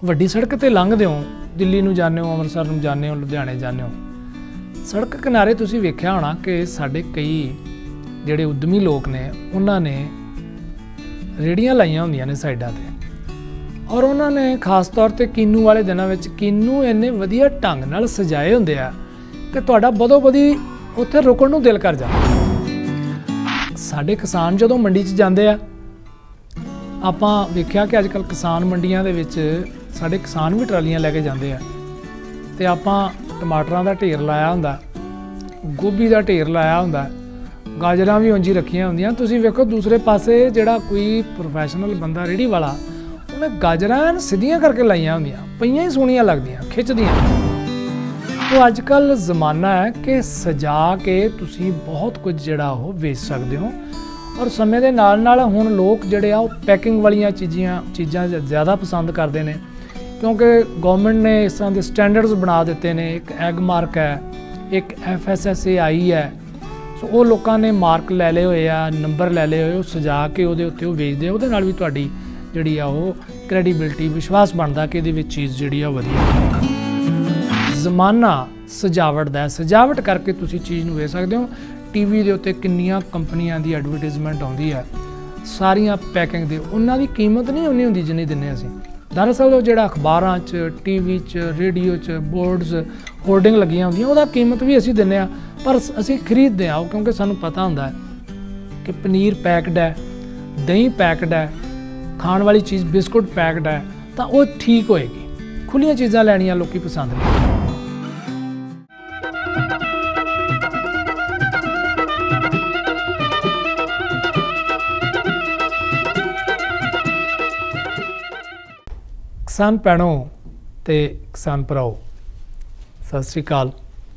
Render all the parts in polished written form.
ਵੱਡੀ ਸੜਕ ਤੇ ਲੰਘਦੇ ਹੋ, ਦਿੱਲੀ ਨੂੰ ਜਾਂਦੇ ਹੋ, ਅੰਮ੍ਰਿਤਸਰ ਨੂੰ ਜਾਂਦੇ ਹੋ, ਲੁਧਿਆਣੇ ਜਾਂਦੇ ਹੋ, ਸੜਕ ਕਿਨਾਰੇ ਤੁਸੀਂ ਵੇਖਿਆ ਹੋਣਾ ਕਿ ਸਾਡੇ ਕਈ ਜਿਹੜੇ ਉਦਮੀ ਲੋਕ ਨੇ ਉਹਨਾਂ ਨੇ ਰੇੜੀਆਂ ਲਾਈਆਂ ਹੁੰਦੀਆਂ ਨੇ ਸਾਈਡਾਂ ਤੇ, ਔਰ ਉਹਨਾਂ ਨੇ ਖਾਸ ਤੌਰ ਤੇ ਕੀਨੂ ਵਾਲੇ ਦਿਨਾਂ ਵਿੱਚ ਕੀਨੂ ਇੰਨੇ ਵਧੀਆ ਢੰਗ ਨਾਲ ਸਜਾਏ ਹੁੰਦੇ ਆ ਕਿ ਤੁਹਾਡਾ ਬਦੋ ਬਦੀ ਉੱਥੇ ਰੁਕਣ ਨੂੰ ਦਿਲ ਕਰ ਜਾਂਦਾ। ਸਾਡੇ ਕਿਸਾਨ ਜਦੋਂ ਮੰਡੀ 'ਚ ਜਾਂਦੇ ਆ, ਆਪਾਂ ਵੇਖਿਆ ਕਿ ਅੱਜ ਕੱਲ੍ਹ ਕਿਸਾਨ ਮੰਡੀਆਂ ਦੇ ਵਿੱਚ ਸਾਡੇ ਕਿਸਾਨ ਵੀ ਟਰਾਲੀਆਂ ਲੈ ਕੇ ਜਾਂਦੇ ਆ, ਤੇ ਆਪਾਂ ਟਮਾਟਰਾਂ ਦਾ ਢੇਰ ਲਾਇਆ ਹੁੰਦਾ, ਗੋਭੀ ਦਾ ਢੇਰ ਲਾਇਆ ਹੁੰਦਾ, ਗਾਜਰਾਂ ਵੀ ਉਂਝ ਹੀ ਰੱਖੀਆਂ ਹੁੰਦੀਆਂ। ਤੁਸੀਂ ਵੇਖੋ ਦੂਸਰੇ ਪਾਸੇ ਜਿਹੜਾ ਕੋਈ ਪ੍ਰੋਫੈਸ਼ਨਲ ਬੰਦਾ ਰੇਹੜੀ ਵਾਲਾ, ਉਹਨੇ ਗਾਜਰਾਂ ਸਿੱਧੀਆਂ ਕਰਕੇ ਲਾਈਆਂ ਹੁੰਦੀਆਂ, ਪਈਆਂ ਹੀ ਸੋਹਣੀਆਂ ਲੱਗਦੀਆਂ, ਖਿੱਚਦੀਆਂ। तो अजकल ज़माना है कि सजा के तुसी बहुत कुछ जिहड़ा वो वेच सकते हो, और समय के नाल नाल हुण लोग जिहड़े आ पैकिंग वाली चीज़ां ज़्यादा पसंद करते हैं, क्योंकि गवर्नमेंट ने इस तरह के स्टैंडर्ड्स बना दिते हैं। एक एग मार्क है, एक FSSAI है, सो वो लोगों ने मार्क लै लए होए आ, नंबर लै लए होए, सजा के उहदे उत्ते वो वेचदे, उहदे नाल भी तुहाडी जिहड़ी आ वो क्रेडिबिलिटी विश्वास बनदा कि इहदे विच चीज़ जिहड़ी आ वधिया। जमाना सजावट का, सजावट करके तुसी चीज़ नूं वेच सकते हो। TV के उत्ते किन्नियां कंपनियां दी एडवरटाइजमेंट आउंदी है, सारियां पैकिंग दे, उन्हां दी कीमत नहीं उन्नी हुंदी जिन्नी दिन्ने असीं। दरअसल जिहड़ा अखबारां च, TV च, रेडियो च बोर्ड्स होर्डिंग लगियां हुंदियां, उहदा कीमत भी असीं दिन्ने आ, पर असीं खरीददे आ क्योंकि सानूं पता हुंदा है कि पनीर पैकड है, दही पैकड है, खाण वाली चीज़ बिस्कुट पैकड है, तां ओह ठीक होएगी। खुलियां चीज़ां लैणियां लोकी पसंद नहीं। किसान भैनों ते किसान भराओ, सत श्री अकाल।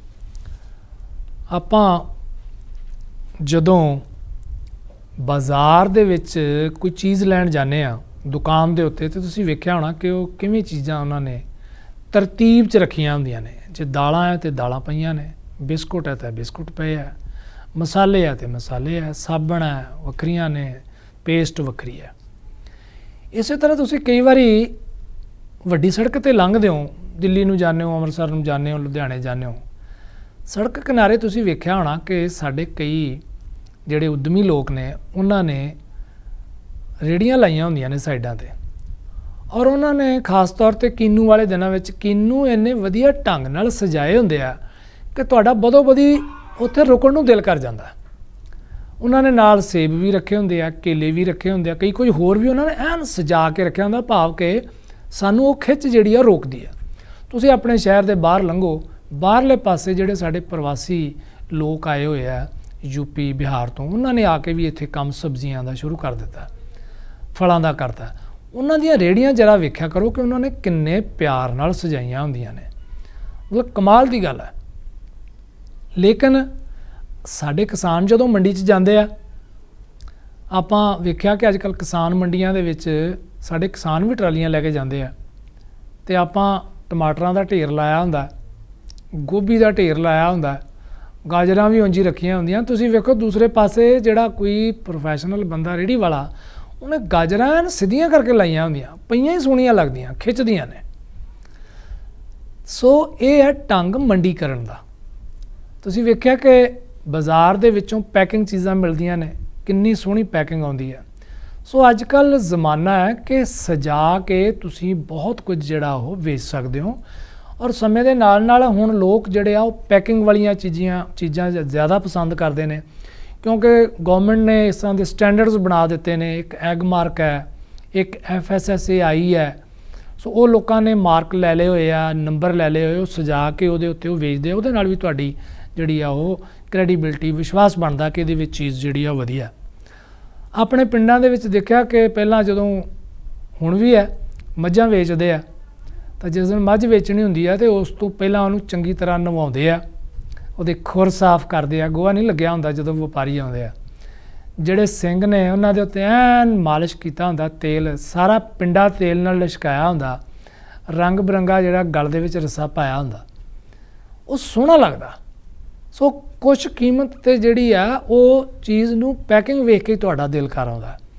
आपां जदों बाज़ार दे विच कोई चीज़ लैण जाने आ दुकान दे उत्ते, ते तुसीं वेख्या होना कि वो किवें चीज़ां उन्हां ने तरतीब च रखियां हुंदियां ने। जे दालां है तो दालां पईयां ने, बिस्कुट है तो बिस्कुट पे है, मसाले है तो मसाले है, साबण है वखरियां ने, पेस्ट वखरी है। इस तरह तुसीं कई वारी ਵੱਡੀ सड़क ते लंघदे हो, दिल्ली ਨੂੰ ਜਾਂਦੇ ਹੋ, ਅੰਮ੍ਰਿਤਸਰ ਨੂੰ ਜਾਂਦੇ ਹੋ, ਲੁਧਿਆਣੇ ਜਾਂਦੇ ਹੋ, सड़क किनारे तुसीं वेख्या होना कि साडे कई ਜਿਹੜੇ उद्यमी लोग ने उन्हां ने रेड़ियां लाइयां ਹੁੰਦੀਆਂ ने साइडां ते, और उन्होंने खास तौर ते कीनू वाले दिनों में कीनू इन्ने वधिया ढंग नाल सजाए हुंदे आ कि तुहाडा बदो बदी उत्थे रुकण नूं दिल कर जांदा। उन्होंने नाल सेब भी रखे हुंदे आ, केले भी रखे हुंदे आ, कई कुछ होर भी उन्होंने ऐन सजा के रखिया हुंदा, भाव के सानू वो खिच जिहड़ी आ रोकदी है। तुसीं अपने शहर दे बाहर लंघो, बाहरले पासे जिहड़े साडे प्रवासी लोग आए हुए आ यूपी बिहार तो, उन्होंने आके भी इत्थे काम सब्जियां दा शुरू कर दिता, फलों का करता। उन्हां दीयां रेहड़ियां जरा वेख्या करो कि उन्होंने किन्ने प्यार नाल सजाइयां हुंदियां ने, मतलब कमाल दी गल है। लेकिन साडे किसान जदों मंडी च जांदे आ, आपां वेख्या कि अजकल किसान मंडियां दे विच साडे किसान भी ट्रालियां लैके जांदे आ, ते आपां टमाटरां दा ढेर लाया हुंदा, गोभी दा ढेर लाया हुंदा, गाजरां भी ਉਂਝ ही रखियां हुंदियां। तुसीं वेखो दूसरे पासे जिहड़ा कोई प्रोफैशनल बंदा रेहड़ी वाला, उहने गाजरां सिद्धियां करके लाइयां हुंदियां, पईयां ही सोहणियां लगदियां, खिੱਚਦੀਆਂ ने। सो ये है ढंग मंडी करन दा। तुसीं वेख्या कि बाज़ार दे विचों पैकिंग चीज़ां मिलदियां ने, किन्नी सोहणी पैकिंग आउंदी है। सो अजकल ज़माना है कि सजा के तुसी बहुत कुछ जिहड़ा वो वेच सकते हो, और समय के नाल नाल हुण लोग जिहड़े आ वो पैकिंग वाली चीज़ां ज़्यादा पसंद करते हैं, क्योंकि गवर्नमेंट ने इस तरह के स्टैंडर्ड्स बना दिते हैं। एक एग मार्क है, एक FSSAI है, सो वो लोगों ने मार्क लै लए होए आ, नंबर लै लए होए, वो सजा के उहदे उत्ते वो वेचदे, उहदे नाल भी तुहाडी जिहड़ी आ वो क्रेडिबिलिटी विश्वास बनदा कि इहदे विच चीज़ जिहड़ी आ वधिया। अपने पिंडां दे विच देखिया कि पहलां जदों हुण भी है मझां वेचदे आ, तां जिस दिन मझ वेचणी हुंदी आ ते उस तो पहलां उहनूं चंगी तरह नवाउंदे आ, उहदे खुर साफ करदे आ, गोहा नहीं लग्गिया हुंदा जदों वपारी आउंदे आ, जिहड़े सिंग ने उन्हां दे उत्ते ऐन मालिश कीता हुंदा, तेल सारा पिंडा तेल नाल लिशकाया हुंदा, रंग बिरंगा जिहड़ा गल दे विच रस्सा पाया हुंदा, वो सोहणा लगदा। सो कुछ कीमत ते जिहड़ी आ वो चीज़ नूं पैकिंग वेख के तुहाडा दिल कर आउंदा।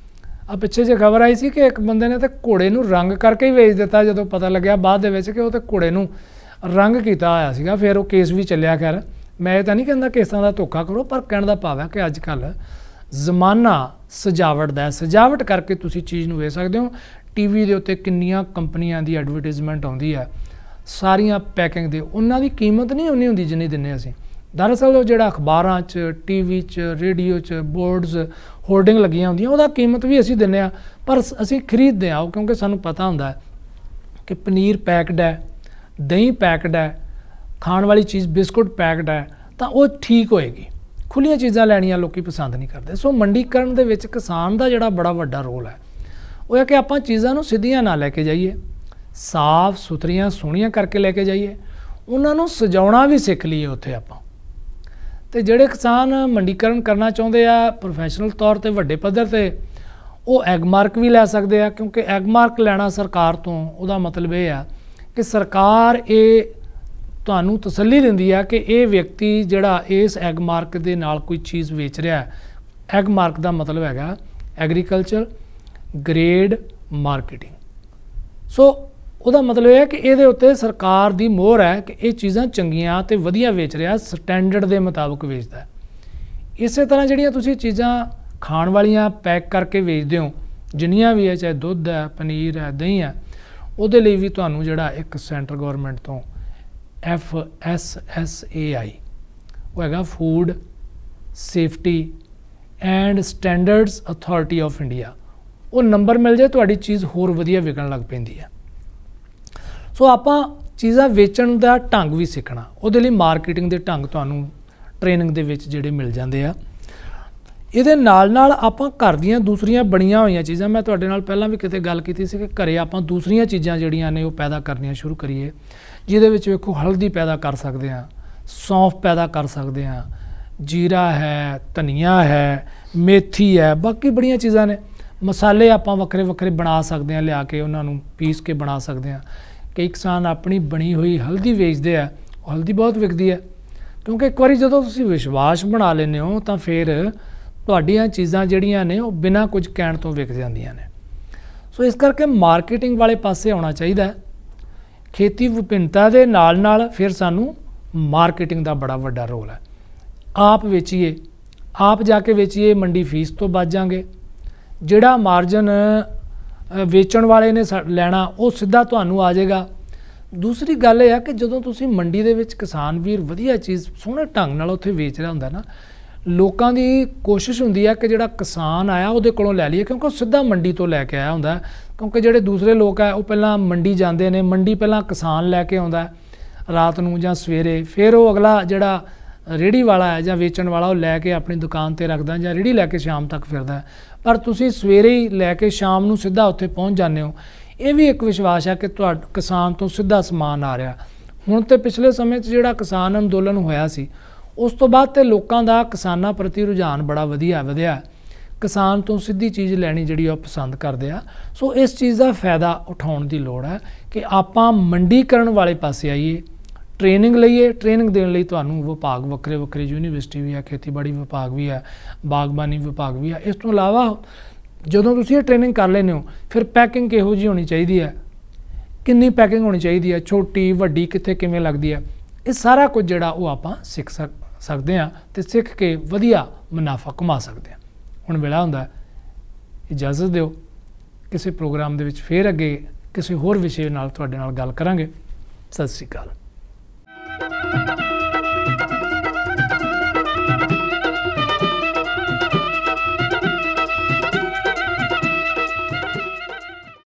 ਆ ਪਿੱਛੇ ਜੇ ਖਬਰ ਆਈ ਸੀ ਕਿ ਇੱਕ ਬੰਦੇ ਨੇ ਤੇ ਘੋੜੇ ਨੂੰ ਰੰਗ ਕਰਕੇ ਹੀ ਵੇਚ ਦਿੱਤਾ, ਜਦੋਂ ਪਤਾ ਲੱਗਿਆ ਬਾਅਦ ਦੇ ਵਿੱਚ ਕਿ ਉਹ ਤੇ ਘੋੜੇ ਨੂੰ ਰੰਗ ਕੀਤਾ ਹੋਇਆ ਸੀਗਾ। ਫਿਰ ਉਹ ਕੇਸ ਵੀ ਚੱਲਿਆ। ਖੈਰ ਮੈਂ ਇਹ ਤਾਂ ਨਹੀਂ ਕਹਿੰਦਾ ਕਿ ਇਸ ਤਰ੍ਹਾਂ ਦਾ ਧੋਖਾ ਕਰੋ, ਪਰ ਕਹਿਣ ਦਾ ਭਾਵ ਹੈ ਕਿ ਅੱਜ ਕੱਲ੍ਹ ਜ਼ਮਾਨਾ ਸਜਾਵਟ ਦਾ, ਸਜਾਵਟ ਕਰਕੇ ਤੁਸੀਂ ਚੀਜ਼ ਨੂੰ ਵੇਚ ਸਕਦੇ ਹੋ। ਟੀਵੀ ਦੇ ਉੱਤੇ ਕਿੰਨੀਆਂ ਕੰਪਨੀਆਂ ਦੀ ਐਡਵਰਟਾਈਜ਼ਮੈਂਟ ਆਉਂਦੀ ਹੈ, ਸਾਰੀਆਂ ਪੈਕਿੰਗ ਦੇ, ਉਹਨਾਂ ਦੀ ਕੀਮਤ ਨਹੀਂ ਉਨੀ ਹੁੰਦੀ ਜਿੰਨੀ ਦਿੰਦੇ ਅਸੀਂ। ਦਰਅਸਲ ਉਹ ਜਿਹੜਾ ਅਖਬਾਰਾਂ 'ਚ, ਟੀਵੀ 'ਚ, ਰੇਡੀਓ 'ਚ ਬੋਰਡਸ ਹੋਰਡਿੰਗ ਲੱਗੀਆਂ ਹੁੰਦੀਆਂ, ਉਹਦਾ ਕੀਮਤ ਵੀ ਅਸੀਂ ਦਿੰਦੇ ਹਾਂ, ਪਰ ਅਸੀਂ ਖਰੀਦਦੇ ਹਾਂ ਉਹ, ਕਿਉਂਕਿ ਸਾਨੂੰ ਪਤਾ ਹੁੰਦਾ ਕਿ ਪਨੀਰ ਪੈਕਡ ਹੈ, ਦਹੀਂ ਪੈਕਡ ਹੈ, ਖਾਣ ਵਾਲੀ ਚੀਜ਼ ਬਿਸਕੁਟ ਪੈਕਡ ਹੈ, ਤਾਂ ਉਹ ਠੀਕ ਹੋਏਗੀ। ਖੁੱਲੀਆਂ ਚੀਜ਼ਾਂ ਲੈਣੀਆਂ ਲੋਕੀ ਪਸੰਦ ਨਹੀਂ ਕਰਦੇ। ਸੋ ਮੰਡੀਕਰਨ ਦੇ ਵਿੱਚ ਕਿਸਾਨ ਦਾ ਜਿਹੜਾ ਬੜਾ ਵੱਡਾ ਰੋਲ ਹੈ ਉਹ ਹੈ ਕਿ ਆਪਾਂ ਚੀਜ਼ਾਂ ਨੂੰ ਸਿੱਧੀਆਂ ਨਾ ਲੈ ਕੇ ਜਾਈਏ, ਸਾਫ਼ ਸੁਥਰੀਆਂ ਸੋਹਣੀਆਂ ਕਰਕੇ ਲੈ ਕੇ ਜਾਈਏ, ਉਹਨਾਂ ਨੂੰ ਸਜਾਉਣਾ ਵੀ ਸਿੱਖ ਲਈਏ ਉੱਥੇ ਆਪਾਂ। ਤੇ ਜਿਹੜੇ ਕਿਸਾਨ ਮੰਡੀਕਰਨ ਕਰਨਾ ਚਾਹੁੰਦੇ ਆ ਪ੍ਰੋਫੈਸ਼ਨਲ ਤੌਰ ਤੇ ਵੱਡੇ ਪੱਧਰ ਤੇ, ਉਹ ਐਗ ਮਾਰਕ ਵੀ ਲੈ ਸਕਦੇ ਆ, ਕਿਉਂਕਿ ਐਗ ਮਾਰਕ ਲੈਣਾ ਸਰਕਾਰ ਤੋਂ ਉਹਦਾ ਮਤਲਬ ਇਹ ਆ ਕਿ ਸਰਕਾਰ ਇਹ ਤੁਹਾਨੂੰ ਤਸੱਲੀ ਦਿੰਦੀ ਆ ਕਿ ਇਹ ਵਿਅਕਤੀ ਜਿਹੜਾ ਇਸ ਐਗ ਮਾਰਕ ਦੇ ਨਾਲ ਕੋਈ ਚੀਜ਼ ਵੇਚ ਰਿਹਾ ਹੈ। ਐਗ ਮਾਰਕ ਦਾ ਮਤਲਬ ਹੈਗਾ ਐਗਰੀਕਲਚਰ ਗ੍ਰੇਡ ਮਾਰਕੀਟਿੰਗ। ਸੋ ਉਹਦਾ ਮਤਲਬ ਇਹ ਹੈ ਕਿ ਇਹਦੇ ਉੱਤੇ ਸਰਕਾਰ ਦੀ ਮੋਹਰ ਹੈ ਕਿ ਇਹ ਚੀਜ਼ਾਂ ਚੰਗੀਆਂ ਤੇ ਵਧੀਆ ਵੇਚ ਰਿਹਾ, ਸਟੈਂਡਰਡ ਦੇ ਮੁਤਾਬਕ ਵੇਚਦਾ ਹੈ। ਇਸੇ ਤਰ੍ਹਾਂ ਜਿਹੜੀਆਂ ਤੁਸੀਂ ਚੀਜ਼ਾਂ ਖਾਣ ਵਾਲੀਆਂ ਪੈਕ ਕਰਕੇ ਵੇਚਦੇ ਹੋ, ਜਿੰਨੀਆਂ ਵੀ ਹੈ, ਚਾਹੇ ਦੁੱਧ ਹੈ, ਪਨੀਰ ਹੈ, ਦਹੀਂ ਹੈ, ਉਹਦੇ ਲਈ ਵੀ ਤੁਹਾਨੂੰ ਜਿਹੜਾ ਇੱਕ ਸੈਂਟਰ ਗੌਰਮੈਂਟ ਤੋਂ FSSAI ਉਹ ਹੈਗਾ food safety and standards authority of India, ਉਹ ਨੰਬਰ ਮਿਲ ਜਾਏ ਤੁਹਾਡੀ ਚੀਜ਼ ਹੋਰ ਵਧੀਆ ਵਿਕਣ ਲੱਗ ਪੈਂਦੀ ਹੈ। ਸੋ ਆਪਾਂ ਚੀਜ਼ਾਂ ਵੇਚਣ ਦਾ ਢੰਗ ਵੀ ਸਿੱਖਣਾ, ਉਹਦੇ ਲਈ ਮਾਰਕੀਟਿੰਗ ਦੇ ਢੰਗ ਤੁਹਾਨੂੰ ਟ੍ਰੇਨਿੰਗ ਦੇ ਵਿੱਚ ਜਿਹੜੇ ਮਿਲ ਜਾਂਦੇ ਆ। ਇਹਦੇ ਨਾਲ ਨਾਲ ਆਪਾਂ ਘਰ ਦੀਆਂ ਦੂਸਰੀਆਂ ਬਣੀਆਂ ਹੋਈਆਂ ਚੀਜ਼ਾਂ, ਮੈਂ ਤੁਹਾਡੇ ਨਾਲ ਪਹਿਲਾਂ ਵੀ ਕਿਤੇ ਗੱਲ ਕੀਤੀ ਸੀ ਕਿ ਘਰੇ ਆਪਾਂ ਦੂਸਰੀਆਂ ਚੀਜ਼ਾਂ ਜਿਹੜੀਆਂ ਨੇ ਉਹ ਪੈਦਾ ਕਰਨੀਆਂ ਸ਼ੁਰੂ ਕਰੀਏ, ਜਿਹਦੇ ਵਿੱਚ ਵੇਖੋ ਹਲਦੀ ਪੈਦਾ ਕਰ ਸਕਦੇ ਹਾਂ, ਸੌਂਫ ਪੈਦਾ ਕਰ ਸਕਦੇ ਹਾਂ, ਜੀਰਾ ਹੈ, ਧਨੀਆ ਹੈ, ਮੇਥੀ ਹੈ, ਬਾਕੀ ਬੜੀਆਂ ਚੀਜ਼ਾਂ ਨੇ। ਮਸਾਲੇ ਆਪਾਂ ਵੱਖਰੇ ਵੱਖਰੇ ਬਣਾ ਸਕਦੇ ਹਾਂ, ਲਿਆ ਕੇ ਉਹਨਾਂ ਨੂੰ ਪੀਸ ਕੇ ਬਣਾ ਸਕਦੇ ਹਾਂ। ਕਈ ਕਿਸਾਨ ਆਪਣੀ ਬਣੀ ਹੋਈ ਹਲਦੀ ਵੇਚਦੇ ਆ, ਉਹ ਹਲਦੀ ਬਹੁਤ ਵਿਕਦੀ ਹੈ, ਕਿਉਂਕਿ ਇੱਕ ਵਾਰੀ ਜਦੋਂ ਤੁਸੀਂ ਵਿਸ਼ਵਾਸ ਬਣਾ ਲੈਂਦੇ ਹੋ ਤਾਂ ਫਿਰ ਤੁਹਾਡੀਆਂ ਚੀਜ਼ਾਂ ਜਿਹੜੀਆਂ ਨੇ ਉਹ ਬਿਨਾਂ ਕੁਝ ਕਹਿਣ ਤੋਂ ਵਿਕ ਜਾਂਦੀਆਂ ਨੇ। ਸੋ ਇਸ ਕਰਕੇ ਮਾਰਕੀਟਿੰਗ ਵਾਲੇ ਪਾਸੇ ਆਉਣਾ ਚਾਹੀਦਾ। ਖੇਤੀ ਵਿਭਿੰਨਤਾ ਦੇ ਨਾਲ ਨਾਲ ਫਿਰ ਸਾਨੂੰ ਮਾਰਕੀਟਿੰਗ ਦਾ ਬੜਾ ਵੱਡਾ ਰੋਲ ਹੈ। ਆਪ ਵੇਚੀਏ, ਆਪ ਜਾ ਕੇ ਵੇਚੀਏ, ਮੰਡੀ ਫੀਸ ਤੋਂ ਬਚ ਜਾਵਾਂਗੇ। ਜਿਹੜਾ ਮਾਰਜਨ ਵੇਚਣ ਵਾਲੇ ਨੇ ਲੈਣਾ ਉਹ ਸਿੱਧਾ ਤੁਹਾਨੂੰ ਆ ਜਾਏਗਾ। ਦੂਸਰੀ ਗੱਲ ਇਹ ਆ ਕਿ ਜਦੋਂ ਤੁਸੀਂ ਮੰਡੀ ਦੇ ਵਿੱਚ ਕਿਸਾਨ ਵੀਰ ਵਧੀਆ ਚੀਜ਼ ਸੋਹਣੇ ਢੰਗ ਨਾਲ ਉੱਥੇ ਵੇਚ ਰਿਹਾ ਹੁੰਦਾ ਨਾ, ਲੋਕਾਂ ਦੀ ਕੋਸ਼ਿਸ਼ ਹੁੰਦੀ ਹੈ ਕਿ ਜਿਹੜਾ ਕਿਸਾਨ ਆਇਆ ਉਹਦੇ ਕੋਲੋਂ ਲੈ ਲਈਏ, ਕਿਉਂਕਿ ਉਹ ਸਿੱਧਾ ਮੰਡੀ ਤੋਂ ਲੈ ਕੇ ਆਇਆ ਹੁੰਦਾ। ਕਿਉਂਕਿ ਜਿਹੜੇ ਦੂਸਰੇ ਲੋਕ ਆ ਉਹ ਪਹਿਲਾਂ ਮੰਡੀ ਜਾਂਦੇ ਨੇ, ਮੰਡੀ ਪਹਿਲਾਂ ਕਿਸਾਨ ਲੈ ਕੇ ਆਉਂਦਾ ਰਾਤ ਨੂੰ ਜਾਂ ਸਵੇਰੇ, ਫਿਰ ਉਹ ਅਗਲਾ ਜਿਹੜਾ ਰੇਹੜੀ ਵਾਲਾ ਹੈ ਜਾਂ ਵੇਚਣ ਵਾਲਾ ਉਹ ਲੈ ਕੇ ਆਪਣੀ ਦੁਕਾਨ 'ਤੇ ਰੱਖਦਾ ਜਾਂ ਰੇਹੜੀ ਲੈ ਕੇ ਸ਼ਾਮ ਤੱਕ ਫਿਰਦਾ। ਪਰ ਤੁਸੀਂ ਸਵੇਰੇ ਹੀ ਲੈ ਕੇ ਸ਼ਾਮ ਨੂੰ ਸਿੱਧਾ ਉੱਥੇ ਪਹੁੰਚ ਜਾਂਦੇ ਹੋ। ਇਹ ਵੀ ਇੱਕ ਵਿਸ਼ਵਾਸ ਹੈ ਕਿ ਤੁਹਾਡਾ ਕਿਸਾਨ ਤੋਂ ਸਿੱਧਾ ਸਮਾਨ ਆ ਰਿਹਾ। ਹੁਣ ਤੇ ਪਿਛਲੇ ਸਮੇਂ 'ਚ ਜਿਹੜਾ ਕਿਸਾਨ ਅੰਦੋਲਨ ਹੋਇਆ ਸੀ, ਉਸ ਤੋਂ ਬਾਅਦ ਤੇ ਲੋਕਾਂ ਦਾ ਕਿਸਾਨਾਂ ਪ੍ਰਤੀ ਰੁਝਾਨ ਬੜਾ ਵਧਿਆ। ਕਿਸਾਨ ਤੋਂ ਸਿੱਧੀ ਚੀਜ਼ ਲੈਣੀ ਜਿਹੜੀ ਉਹ ਪਸੰਦ ਕਰਦੇ ਆ। ਸੋ ਇਸ ਚੀਜ਼ ਦਾ ਫਾਇਦਾ ਉਠਾਉਣ ਦੀ ਲੋੜ ਹੈ ਕਿ ਆਪਾਂ ਮੰਡੀਕਰਨ ਵਾਲੇ ਪਾਸੇ ਆਈਏ, ਟ੍ਰੇਨਿੰਗ ਲਈਏ। ਟ੍ਰੇਨਿੰਗ ਦੇਣ ਲਈ ਤੁਹਾਨੂੰ ਵਿਭਾਗ ਵੱਖਰੇ ਵੱਖਰੇ, ਯੂਨੀਵਰਸਿਟੀ ਵੀ ਹੈ, ਖੇਤੀਬਾੜੀ ਵਿਭਾਗ ਵੀ ਹੈ, ਬਾਗਬਾਨੀ ਵਿਭਾਗ ਵੀ ਹੈ। ਇਸ ਤੋਂ ਇਲਾਵਾ ਜਦੋਂ ਤੁਸੀਂ ਇਹ ਟ੍ਰੇਨਿੰਗ ਕਰ ਲੈਂਦੇ ਹੋ, ਫਿਰ ਪੈਕਿੰਗ ਕਿਹੋ ਜਿਹੀ ਹੋਣੀ ਚਾਹੀਦੀ ਹੈ, ਕਿੰਨੀ ਪੈਕਿੰਗ ਹੋਣੀ ਚਾਹੀਦੀ ਹੈ, ਛੋਟੀ ਵੱਡੀ ਕਿੱਥੇ ਕਿਵੇਂ ਲੱਗਦੀ ਹੈ, ਇਹ ਸਾਰਾ ਕੁਝ ਜਿਹੜਾ ਉਹ ਆਪਾਂ ਸਿੱਖ ਸਕਦੇ ਹਾਂ ਅਤੇ ਸਿੱਖ ਕੇ ਵਧੀਆ ਮੁਨਾਫਾ ਕਮਾ ਸਕਦੇ ਹਾਂ। ਹੁਣ ਵੇਲਾ ਹੁੰਦਾ, ਇਜਾਜ਼ਤ ਦਿਓ, ਕਿਸੇ ਪ੍ਰੋਗਰਾਮ ਦੇ ਵਿੱਚ ਫਿਰ ਅੱਗੇ ਕਿਸੇ ਹੋਰ ਵਿਸ਼ੇ ਨਾਲ ਤੁਹਾਡੇ ਨਾਲ ਗੱਲ ਕਰਾਂਗੇ। ਸਤਿ ਸ਼੍ਰੀ ਅਕਾਲ।